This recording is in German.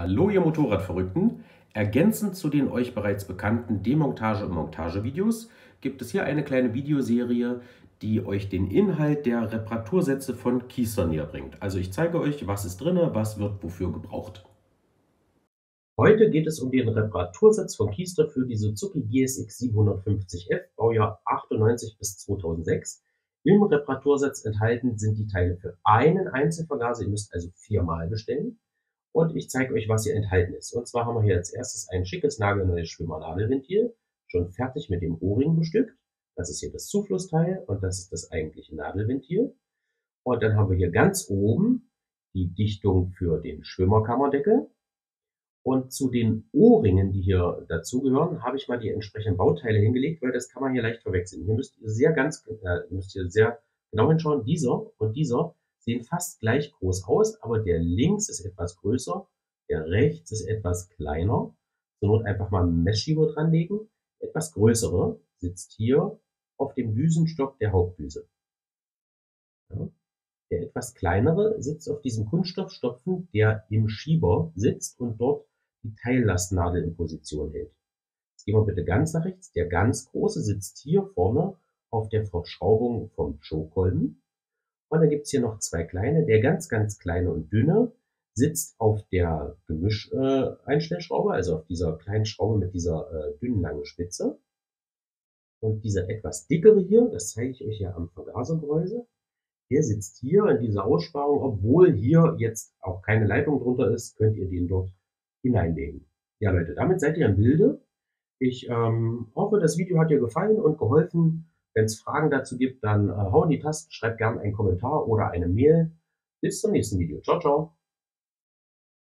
Hallo ihr Motorradverrückten! Ergänzend zu den euch bereits bekannten Demontage- und Montagevideos gibt es hier eine kleine Videoserie, die euch den Inhalt der Reparatursätze von Keystone näher bringt. Also ich zeige euch, was ist drin, was wird wofür gebraucht. Heute geht es um den Reparatursatz von Keystone für die Suzuki GSX 750F, Baujahr 98 bis 2006. Im Reparatursatz enthalten sind die Teile für einen Einzelvergaser, ihr müsst also 4-mal bestellen. Und ich zeige euch, was hier enthalten ist. Und zwar haben wir hier als erstes ein schickes nagelneues Schwimmernadelventil, schon fertig mit dem O-Ring bestückt. Das ist hier das Zuflussteil und das ist das eigentliche Nadelventil. Und dann haben wir hier ganz oben die Dichtung für den Schwimmerkammerdeckel. Und zu den O-Ringen, die hier dazugehören, habe ich mal die entsprechenden Bauteile hingelegt, weil das kann man hier leicht verwechseln. Hier müsst ihr sehr genau hinschauen. Dieser und dieser sehen fast gleich groß aus, aber der links ist etwas größer, der rechts ist etwas kleiner. Zur Not einfach mal einen Messschieber dranlegen. Etwas größere sitzt hier auf dem Düsenstock der Hauptdüse. Ja. Der etwas kleinere sitzt auf diesem Kunststoffstopfen, der im Schieber sitzt und dort die Teillastnadel in Position hält. Jetzt gehen wir bitte ganz nach rechts. Der ganz große sitzt hier vorne auf der Verschraubung vom Chokekolben. Und dann gibt es hier noch zwei kleine. Der ganz kleine und dünne sitzt auf der Gemisch-Einstellschraube, also auf dieser kleinen Schraube mit dieser dünnen langen Spitze. Und dieser etwas dickere hier, das zeige ich euch ja am Vergasergehäuse, der sitzt hier in dieser Aussparung. Obwohl hier jetzt auch keine Leitung drunter ist, könnt ihr den dort hineinlegen. Ja Leute, damit seid ihr im Bilde. Ich hoffe, das Video hat dir gefallen und geholfen. Wenn es Fragen dazu gibt, dann hau in die Tasten, schreibt gerne einen Kommentar oder eine Mail. Bis zum nächsten Video. Ciao, ciao.